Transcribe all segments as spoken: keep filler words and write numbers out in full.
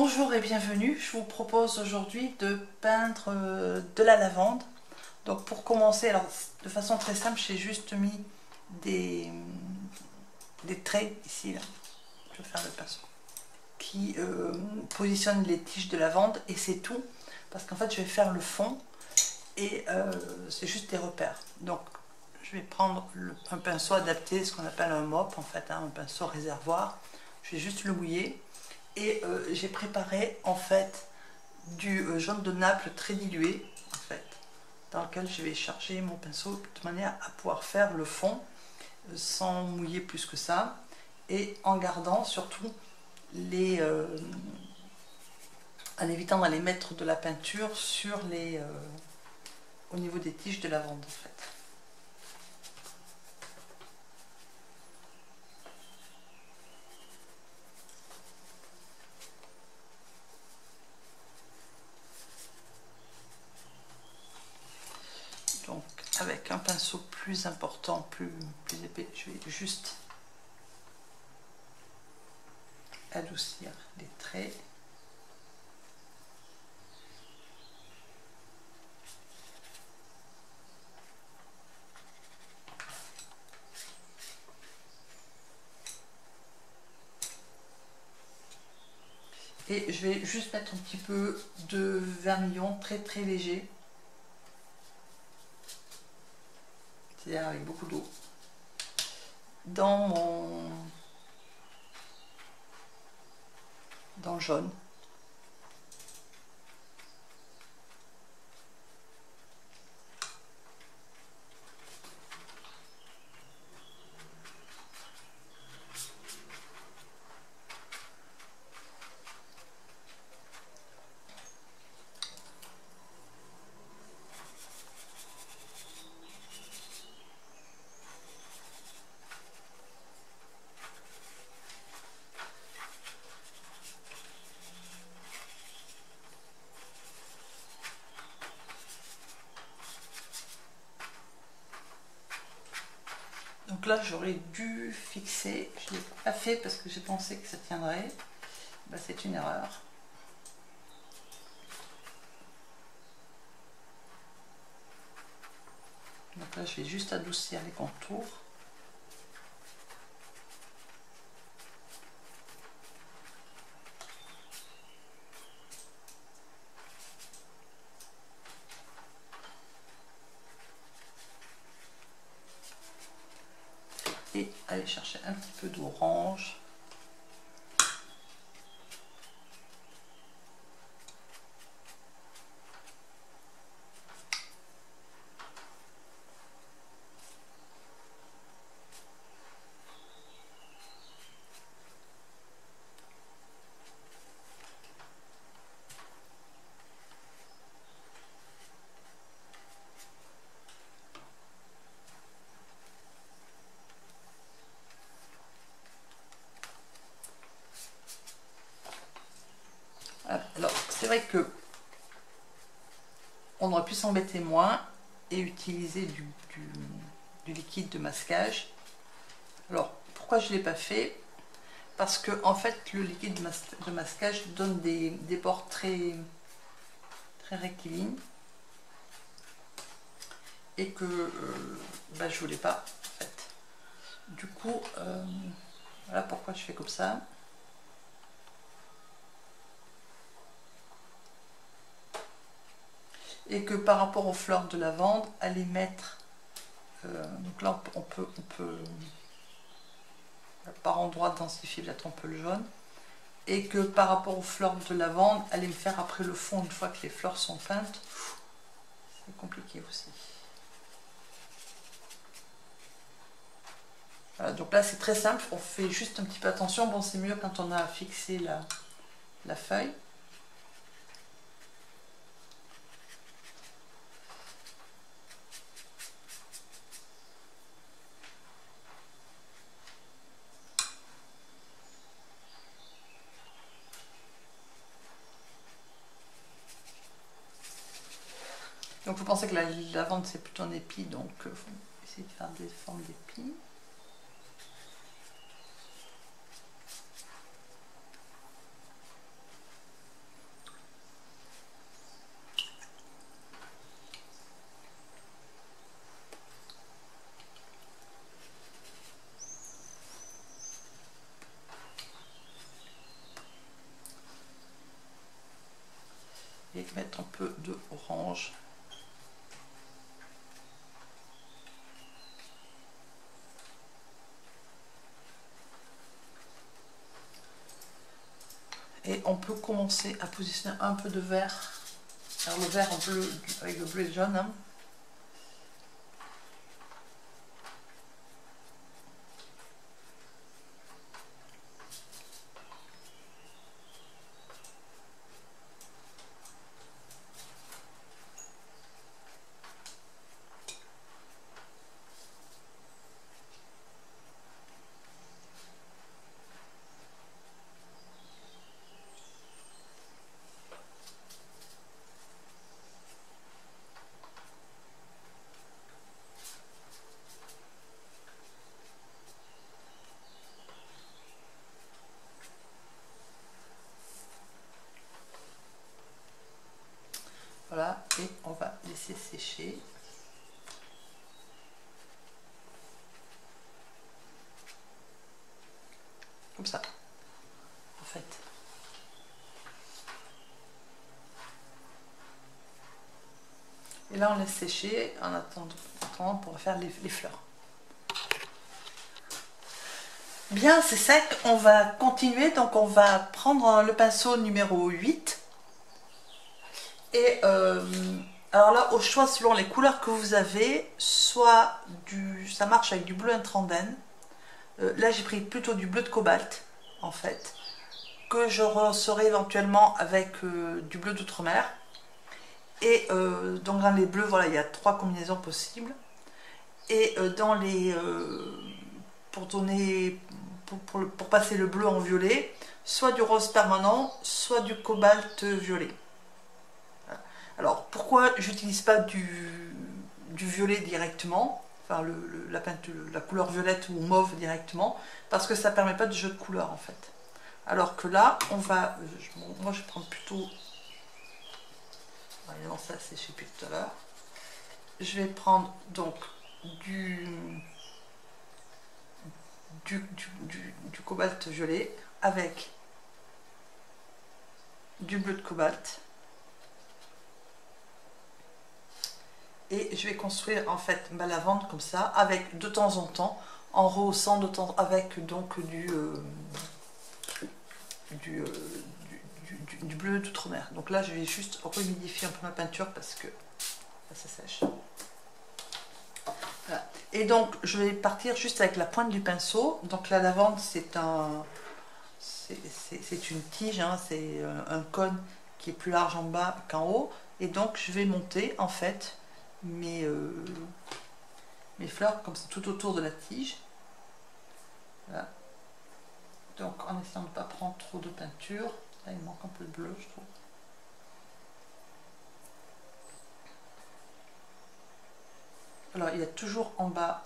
Bonjour et bienvenue, je vous propose aujourd'hui de peindre euh, de la lavande. Donc pour commencer, alors de façon très simple, j'ai juste mis des, des traits ici, là. Je vais faire le pinceau, qui euh, positionnent les tiges de lavande et c'est tout. Parce qu'en fait je vais faire le fond et euh, c'est juste des repères. Donc je vais prendre le, un pinceau adapté, ce qu'on appelle un mop en fait, hein, un pinceau réservoir. Je vais juste le mouiller. Et euh, j'ai préparé en fait du euh, jaune de Naples très dilué en fait, dans lequel je vais charger mon pinceau de manière à pouvoir faire le fond euh, sans mouiller plus que ça et en gardant surtout les euh, en évitant d'aller mettre de la peinture sur les euh, au niveau des tiges de lavande en fait. Donc avec un pinceau plus important, plus, plus épais, je vais juste adoucir les traits. Et je vais juste mettre un petit peu de vermillon très très léger, c'est-à-dire avec beaucoup d'eau, dans mon dans le jaune. Donc là j'aurais dû fixer, je ne l'ai pas fait parce que j'ai pensé que ça tiendrait, ben, c'est une erreur. Donc là je vais juste adoucir les contours. Et aller chercher un petit peu d'orange. Alors c'est vrai que on aurait pu s'embêter moins et utiliser du, du, du liquide de masquage. Alors pourquoi je ne l'ai pas fait? Parce que en fait le liquide de masquage donne des, des bords très, très rectilignes et que euh, bah, je voulais pas en fait. Du coup, euh, voilà pourquoi je fais comme ça. Et que par rapport aux fleurs de lavande, aller mettre, euh, donc là on peut, on peut par endroit densifier peut-être un peu le jaune, et que par rapport aux fleurs de lavande, aller me faire après le fond une fois que les fleurs sont peintes, c'est compliqué aussi. Voilà, donc là c'est très simple, on fait juste un petit peu attention, bon c'est mieux quand on a fixé la, la feuille. Donc vous pensez que la lavande c'est plutôt un épi, donc il faut essayer de faire des formes d'épis. vais mettre un peu de orange. Et on peut commencer à positionner un peu de vert. Alors le vert en bleu avec le bleu et le jaune. Hein. Voilà, et on va laisser sécher. Comme ça, en fait. Et là, on laisse sécher en attendant pour faire les, les fleurs. Bien, c'est sec, on va continuer. Donc, on va prendre le pinceau numéro huit. Et euh, alors là, au choix selon les couleurs que vous avez, soit du, ça marche avec du bleu intrandène. Euh, là, j'ai pris plutôt du bleu de cobalt, en fait, que je resserai éventuellement avec euh, du bleu d'outre-mer. Et euh, donc dans les bleus, voilà, il y a trois combinaisons possibles. Et euh, dans les, euh, pour donner, pour, pour, pour passer le bleu en violet, soit du rose permanent, soit du cobalt violet. Alors, pourquoi j'utilise pas du, du violet directement, enfin le, le, la, peinture, la couleur violette ou mauve directement, parce que ça ne permet pas de jeu de couleur en fait. Alors que là, on va, je, moi je vais prendre plutôt, évidemment ça c'est séché depuis tout à l'heure, je vais prendre donc du, du, du, du, du cobalt violet avec du bleu de cobalt. Et je vais construire en fait ma lavande comme ça, avec de temps en temps, en rehaussant de temps avec donc du, euh, du, euh, du, du, du bleu d'outre-mer. Donc là je vais juste rehumidifier un peu ma peinture parce que là, ça sèche. Voilà. Et donc je vais partir juste avec la pointe du pinceau. Donc la lavande c'est un, c'est une tige, hein, c'est un cône qui est plus large en bas qu'en haut. Et donc je vais monter en fait Mes, euh, mes fleurs comme ça tout autour de la tige. Voilà. Donc en essayant de ne pas prendre trop de peinture, là il manque un peu de bleu je trouve. Alors il y a toujours en bas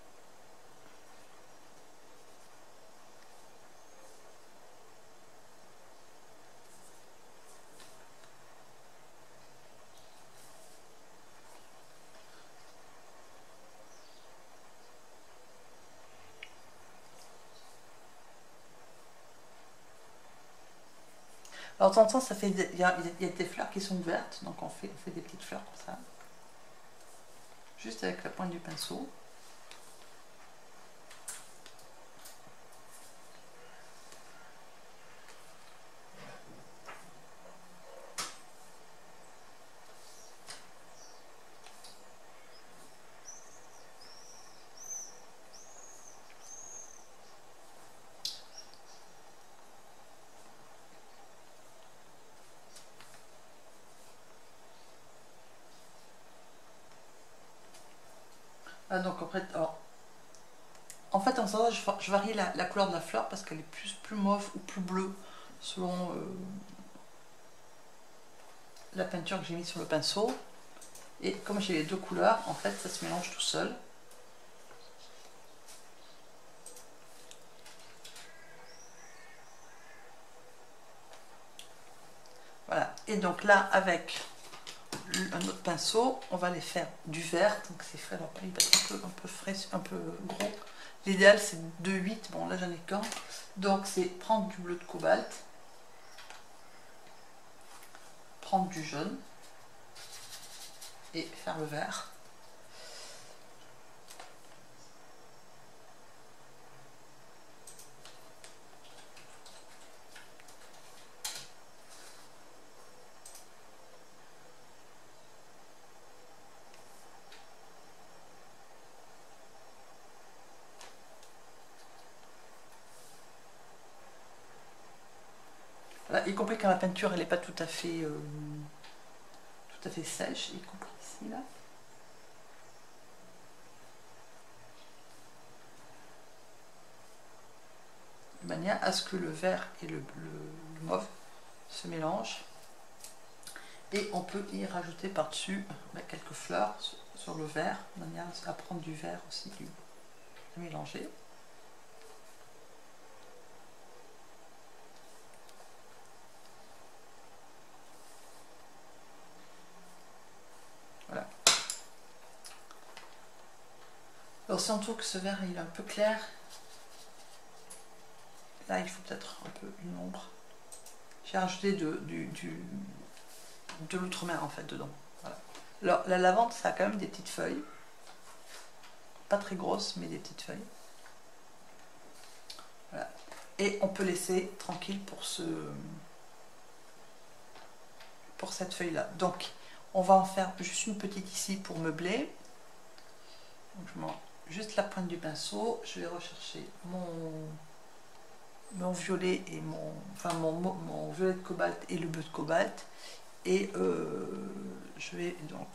alors de temps en temps, ça fait des, il, y a, il y a des fleurs qui sont vertes, donc on fait, on fait des petites fleurs comme ça, juste avec la pointe du pinceau. Ah, donc en fait, alors, en fait en ça, je, je varie la, la couleur de la fleur parce qu'elle est plus, plus mauve ou plus bleue selon euh, la peinture que j'ai mise sur le pinceau. Et comme j'ai les deux couleurs, en fait ça se mélange tout seul. Voilà, et donc là avec un autre pinceau, on va les faire du vert, donc c'est frais, alors il va être un peu, un peu frais, un peu gros. L'idéal c'est de huit, bon là j'en ai qu'un, donc c'est prendre du bleu de cobalt, prendre du jaune et faire le vert. Voilà, y compris quand la peinture elle n'est pas tout à fait euh, tout à fait sèche, y compris ici là. De manière à ce que le vert et le, le, le mauve se mélangent. Et on peut y rajouter par-dessus bah, quelques fleurs sur, sur le vert, de manière à prendre du vert aussi, du, à mélanger. Voilà. Alors si on trouve que ce vert il est un peu clair, là il faut peut-être un peu une ombre. J'ai rajouté de, du, du, de l'outre-mer en fait dedans. Voilà. Alors la lavande ça a quand même des petites feuilles, pas très grosses mais des petites feuilles. Voilà. Et on peut laisser tranquille pour ce pour cette feuille là. Donc on va en faire juste une petite ici pour meubler. Donc, je mets juste la pointe du pinceau, je vais rechercher mon, mon violet et mon, enfin mon, mon violet de cobalt et le bleu de cobalt et euh, je vais donc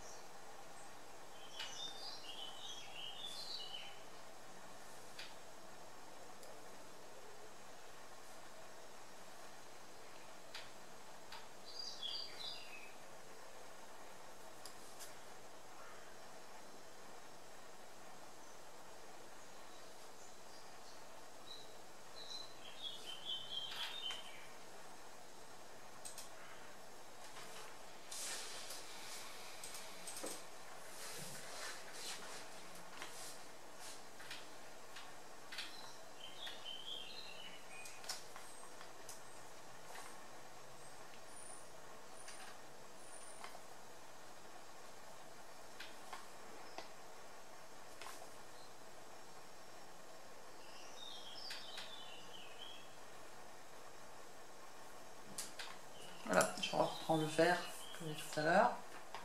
voilà, je reprends le vert que j'ai tout à l'heure.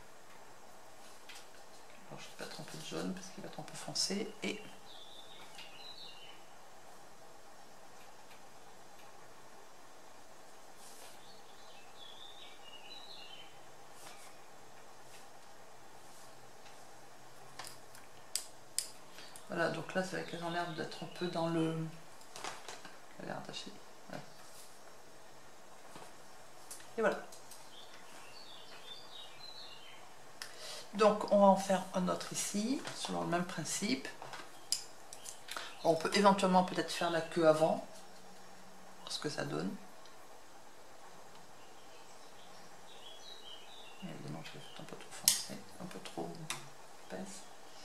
Alors je vais mettre un peu de jaune parce qu'il va être un peu foncé et voilà, donc là c'est vrai qu'elles ont l'air d'être un peu dans le... Elle a l'air attachée. Ouais. Et voilà. Donc on va en faire un autre ici, selon le même principe. On peut éventuellement peut-être faire la queue avant, voir ce que ça donne. Et évidemment je l'ai fait un peu trop foncé, un peu trop épaisse.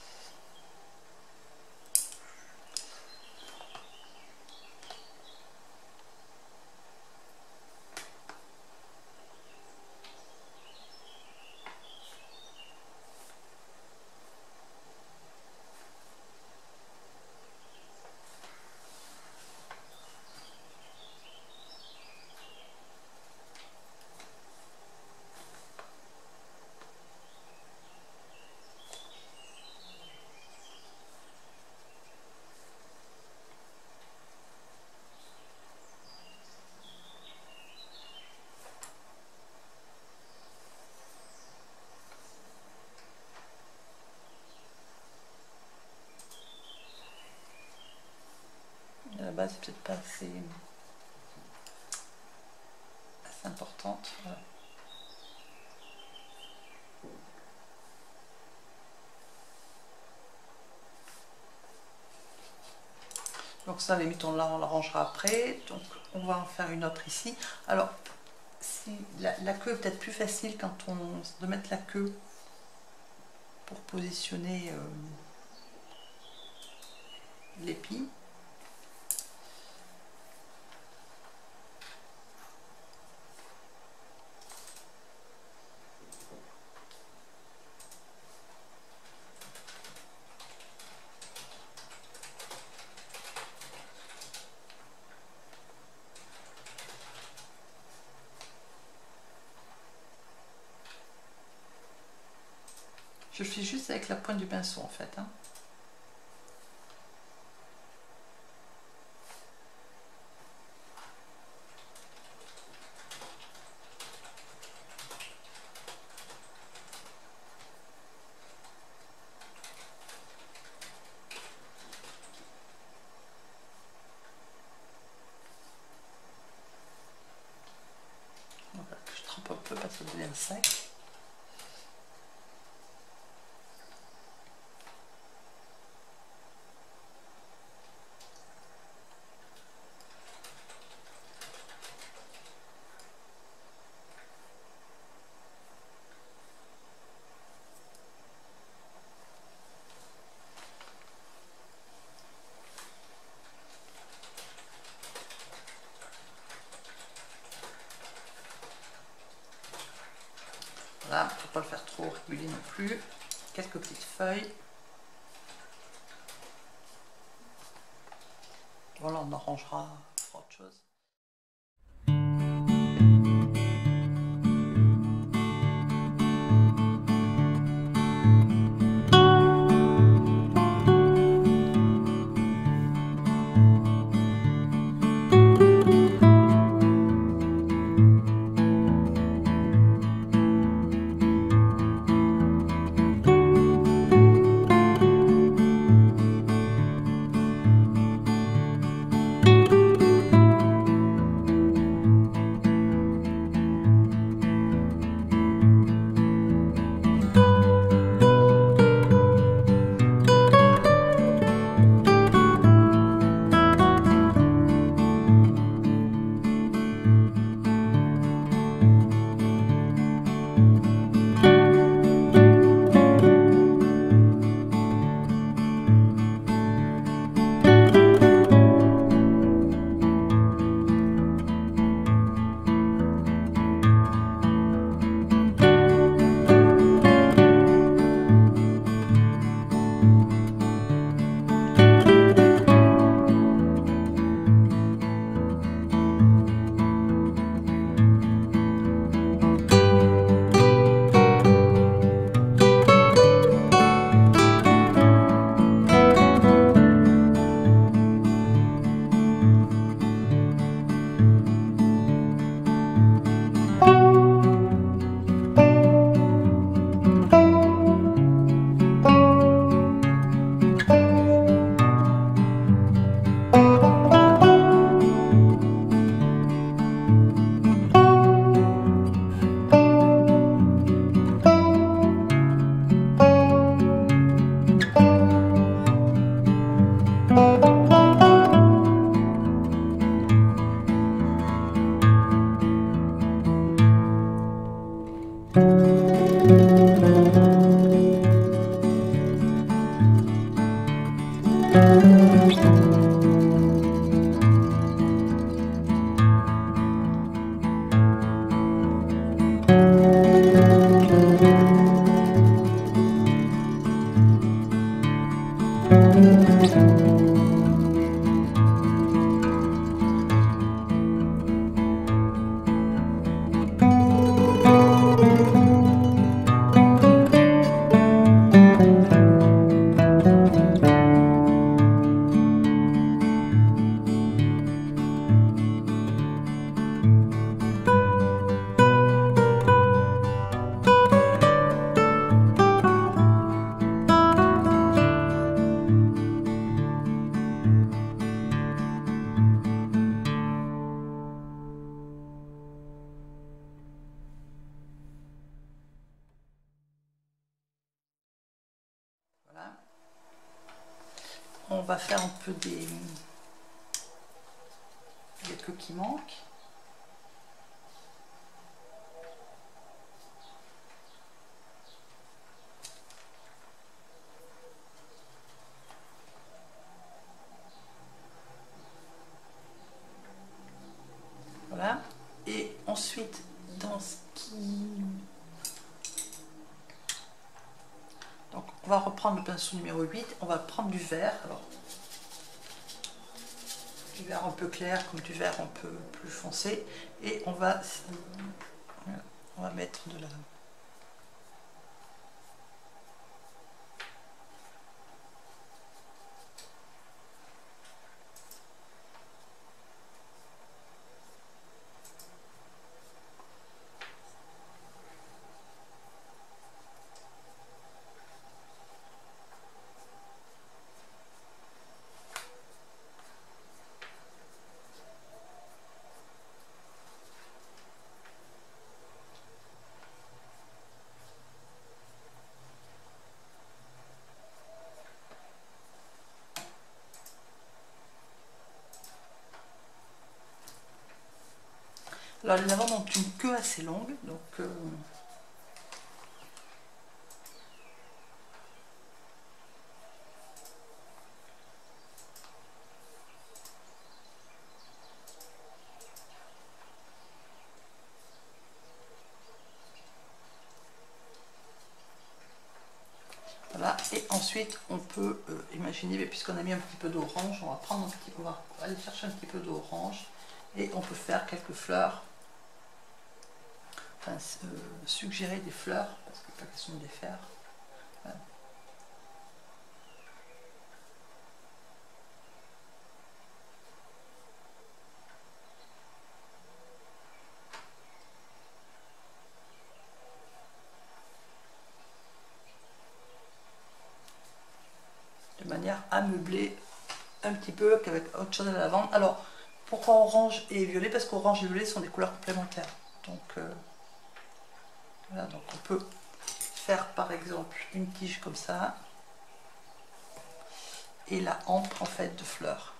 À la base c'est peut-être pas assez, assez importante. Voilà. Donc ça, limite, on l'arrangera après. Donc on va en faire une autre ici. Alors, si la, la queue est peut-être plus facile quand on de mettre la queue pour positionner euh, l'épi. Je fais juste avec la pointe du pinceau en fait. Hein. Voilà, je trempe un peu parce que ça devient sec. Voilà, il ne faut pas le faire trop régulier non plus. Quelques petites feuilles. Voilà, on arrangera pour autre chose. Voilà. On va faire un peu des, des trucs qui manquent. Voilà. Et ensuite, dans ce qui... Donc, on va reprendre le pinceau numéro huit. On va prendre du vert. Alors, du vert un peu clair comme du vert un peu plus foncé. Et on va, on va mettre de la... Alors les lavandes ont une queue assez longue, donc euh, voilà. Et ensuite on peut euh, imaginer, puisqu'on a mis un petit peu d'orange, on va prendre un petit, on va aller chercher un petit peu d'orange et on peut faire quelques fleurs. Enfin, euh, suggérer des fleurs, parce qu'il n'est pas question de les faire. Voilà. De manière à meubler un petit peu avec autre chose à la lavande. Alors, pourquoi orange et violet? Parce qu'orange et violet sont des couleurs complémentaires. Donc, euh, voilà, donc on peut faire par exemple une tige comme ça et la hampe en fait de fleurs.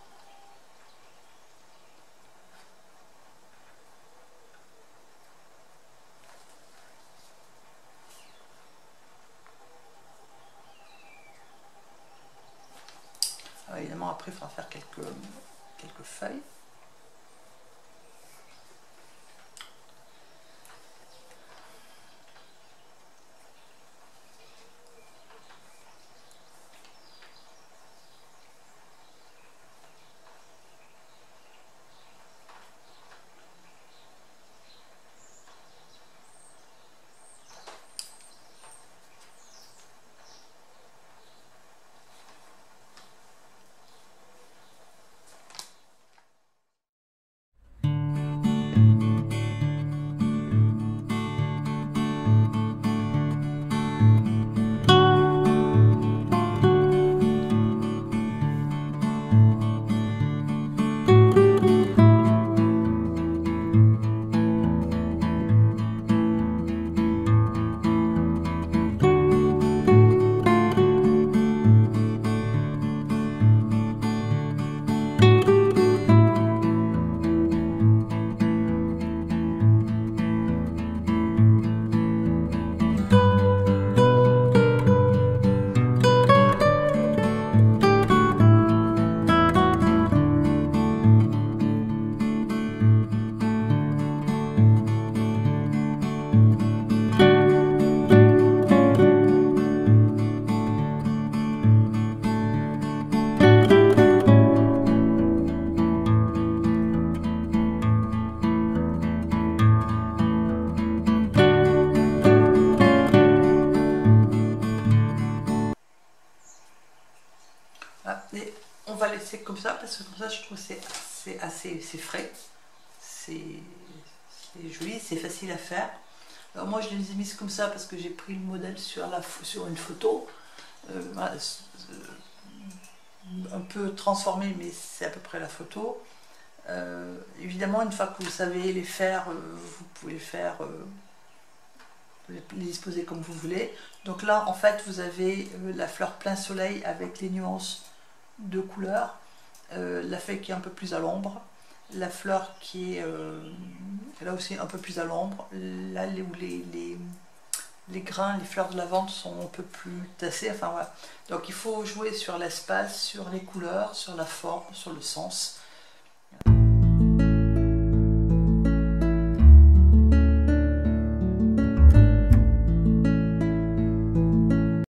Alors, évidemment après il faudra faire quelques, quelques feuilles. Et on va laisser comme ça parce que comme ça je trouve que c'est assez, assez frais, c'est joli, c'est facile à faire. Alors moi je les ai mises comme ça parce que j'ai pris le modèle sur, la, sur une photo, euh, voilà, un peu transformé mais c'est à peu près la photo. Euh, évidemment une fois que vous savez les faire, euh, vous pouvez faire, euh, les disposer comme vous voulez. Donc là en fait vous avez euh, la fleur plein soleil avec les nuances de couleurs, euh, la feuille qui est un peu plus à l'ombre, la fleur qui est euh, là aussi un peu plus à l'ombre, là où les, les, les grains, les fleurs de lavande sont un peu plus tassés, enfin voilà. Donc il faut jouer sur l'espace, sur les couleurs, sur la forme, sur le sens.